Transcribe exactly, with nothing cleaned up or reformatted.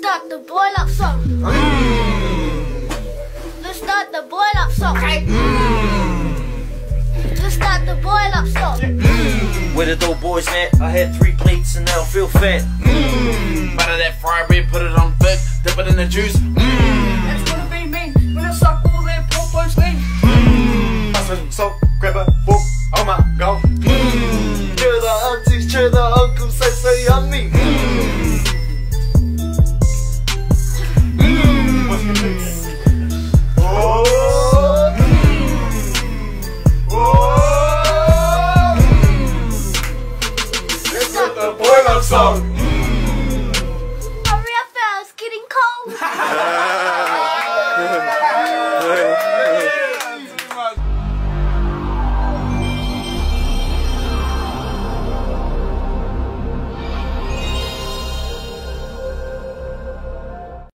start the boil up song. Mm. Let's start the boil up song. Okay. Mm. Let's start the boil up song. Mm. Where the dough boys at? I had three plates and now I feel fat. Mmm, butter that fried bread, put it on thick, dip it in the juice. Mmm, That's gonna be me when I suck all that popos lean. mmm, mushroom soap, grab a fork, oh my god. Mmm, cheer the aunties, cheer the uncles, say say yummy. Mmm.